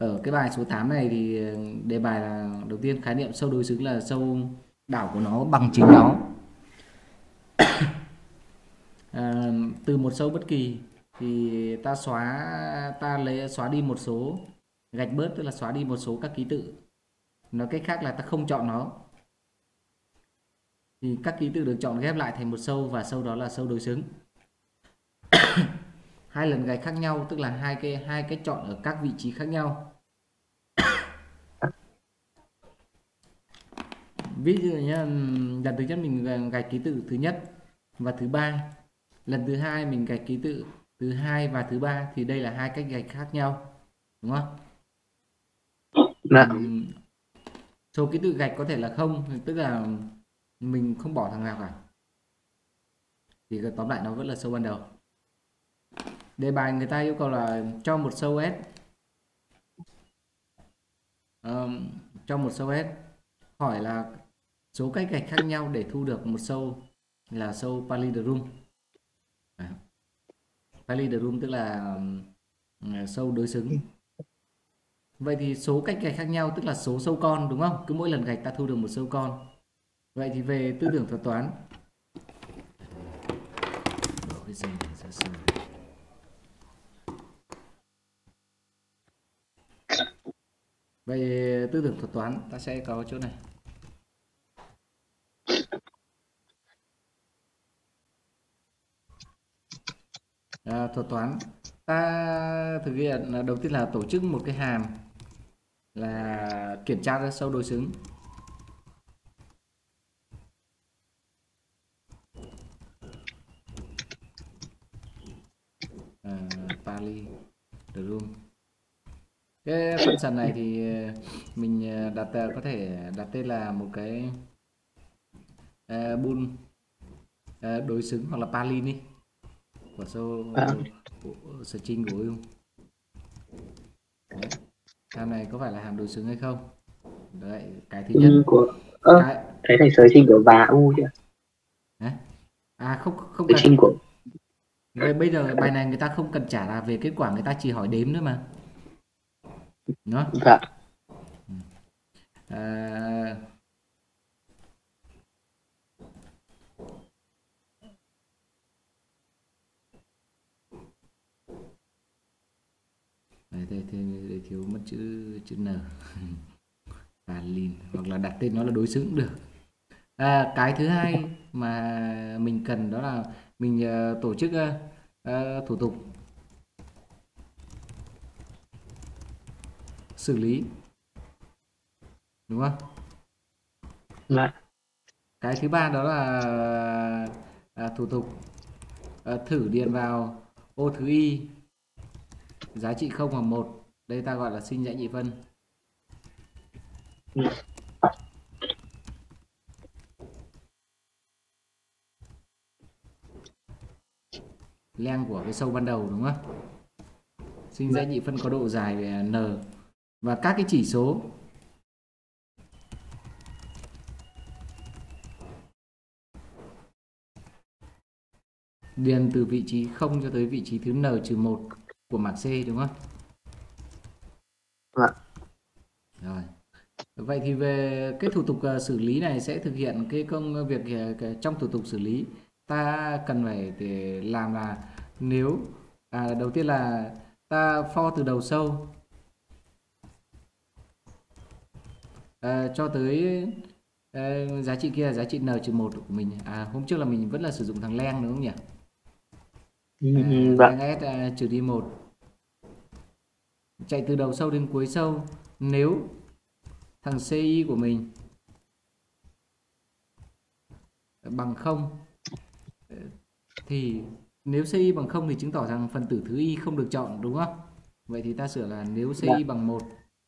Ở cái bài số 8 này thì đề bài là đầu tiên khái niệm sâu đối xứng là sâu đảo của nó bằng chính nó. À, từ một sâu bất kỳ thì ta lấy xóa đi một số, gạch bớt tức là xóa đi một số các ký tự. Nói cách khác là ta không chọn nó. Thì các ký tự được chọn ghép lại thành một sâu và sâu đó là sâu đối xứng. Hai lần gạch khác nhau tức là hai cái chọn ở các vị trí khác nhau. Ví dụ nhé, lần thứ nhất mình gạch ký tự thứ nhất và thứ ba, lần thứ hai mình gạch ký tự thứ hai và thứ ba, thì đây là hai cách gạch khác nhau, đúng không? Dạ. Số ký tự gạch có thể là không, tức là mình không bỏ thằng nào cả, thì tóm lại nó vẫn là sâu ban đầu. Đề bài người ta yêu cầu là cho một sâu S, cho một sâu S, hỏi là số cách gạch khác nhau để thu được một sâu là sâu palindrome. Palindrome tức là sâu đối xứng. Vậy thì số cách gạch khác nhau tức là số sâu con, đúng không? Cứ mỗi lần gạch ta thu được một sâu con. Vậy thì về tư tưởng thuật toán, bỏ cái dây này ra sau. Vậy tư tưởng thuật toán ta sẽ có chỗ này. Thuật toán ta thực hiện là đầu tiên là tổ chức một cái hàm là kiểm tra ra sâu đối xứng. Palindrome. Cái function này thì mình có thể đặt tên là một cái bool đối xứng hoặc là palin đi, của sâu string của Uyung. Hàm này có phải là hàm đối xứng hay không? Đấy, cái thứ nhất. Cái này sở trình của bà U chưa? Không cần. Trình của... Bây giờ bài này người ta không cần trả là về kết quả, người ta chỉ hỏi đếm nữa mà. Đó. Dạ. Đây thiếu mất chữ N. Palin, hoặc là đặt tên nó là đối xứng cũng được. Cái thứ hai mà mình cần đó là mình tổ chức thủ tục xử lý, đúng không? Dạ. Cái thứ ba đó là thủ tục thử điền vào ô thứ y giá trị 0 hoặc 1. Đây ta gọi là sinh dãy nhị phân. Length của cái sâu ban đầu, đúng không? Sinh dãy nhị phân có độ dài về n và các cái chỉ số điền từ vị trí 0 cho tới vị trí thứ n-1 của mảng C, đúng không? Rồi. Vậy thì về cái thủ tục xử lý này sẽ thực hiện cái công việc trong thủ tục xử lý ta cần phải để làm là nếu đầu tiên là ta for từ đầu sâu cho tới giá trị kia là giá trị n-1 của mình. Hôm trước là mình vẫn là sử dụng thằng len, đúng không nhỉ? Len s trừ đi 1 chạy từ đầu sâu đến cuối sâu. Nếu thằng CI của mình bằng 0 thì nếu CI bằng 0 thì chứng tỏ rằng phần tử thứ y không được chọn, đúng không? Vậy thì ta sửa là nếu CI bằng 1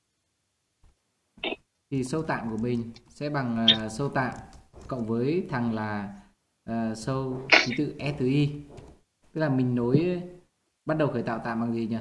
thì sâu tạm của mình sẽ bằng sâu tạm cộng với thằng là sâu ký tự S thứ y. Tức là mình nối bắt đầu khởi tạo tạm bằng gì nhỉ?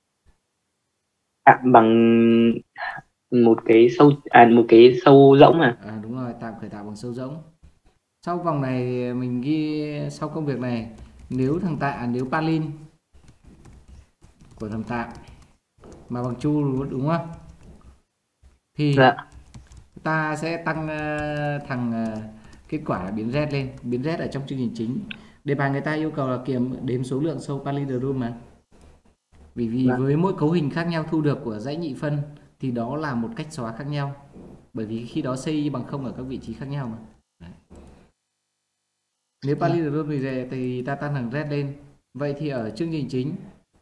Bằng một cái sâu rỗng đúng rồi, tạm khởi tạo bằng sâu rỗng. Sau vòng này mình ghi sau công việc này, nếu palin của thằng tạm mà bằng chu đúng không? Thì Dạ. ta sẽ tăng kết quả là biến Z lên, biến Z ở trong chương trình chính. Đề bài người ta yêu cầu là đếm số lượng sâu palindrome mà. Vì Dạ. với mỗi cấu hình khác nhau thu được của dãy nhị phân thì đó là một cách xóa khác nhau. Bởi vì khi đó CI bằng 0 ở các vị trí khác nhau mà. Đấy. Nếu palindrome thì ta tăng thằng Z lên. Vậy thì ở chương trình chính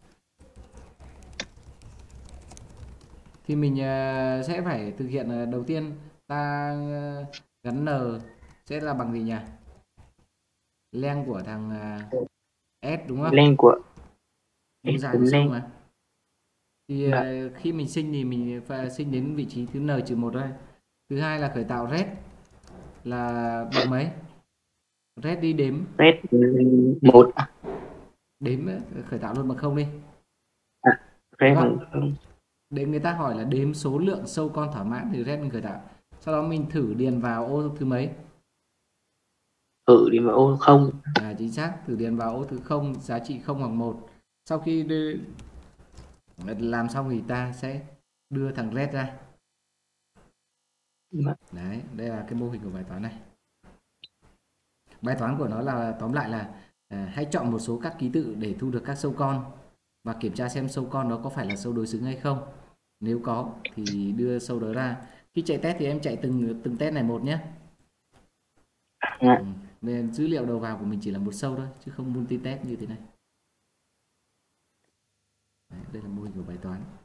thì mình sẽ phải thực hiện đầu tiên ta gắn N sẽ là bằng gì nhỉ? Length của thằng S đúng không? Len của Độ S dài chấm của sâu len. mà. Thì Dạ. khi mình sinh thì mình phải sinh đến vị trí thứ N-1 thôi. Thứ hai là khởi tạo red là bằng mấy? Red đi đếm, Red 1. đếm khởi tạo luôn bằng không đi. À, Được red không? bằng không. Để người ta hỏi là đếm số lượng sâu con thỏa mãn thì red mình khởi tạo. Sau đó mình thử điền vào ô thứ mấy? Thử đi mà ô không. Chính xác, thử điền vào ô thứ 0, giá trị 0 hoặc 1. Sau khi làm xong thì ta sẽ đưa thằng red ra. Dạ. Đấy, đây là cái mô hình của bài toán này. Bài toán của nó là tóm lại là hãy chọn một số các ký tự để thu được các sâu con và kiểm tra xem sâu con đó có phải là sâu đối xứng hay không. Nếu có thì đưa sâu đó ra. Khi chạy test thì em chạy từng test này một nhé. Dạ. Nên dữ liệu đầu vào của mình chỉ là một sâu thôi chứ không multi test như thế này. Đấy, đây là mô hình của bài toán.